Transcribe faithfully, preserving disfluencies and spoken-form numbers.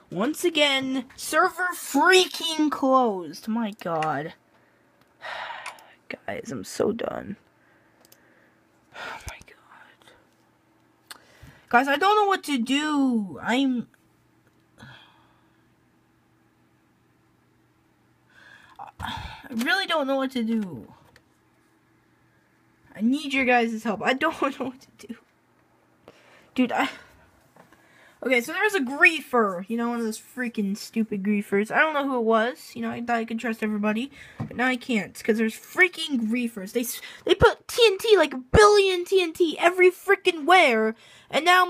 Once again, server freaking closed. My god. Guys, I'm so done. Oh my god. Guys, I don't know what to do. I'm... I really don't know what to do. I need your guys' help. I don't know what to do. Dude, I... Okay, so there was a griefer. You know, one of those freaking stupid griefers. I don't know who it was. You know, I thought I could trust everybody. But now I can't. Because there's freaking griefers. They, they put T N T, like a billion T N T, every freaking where. And now...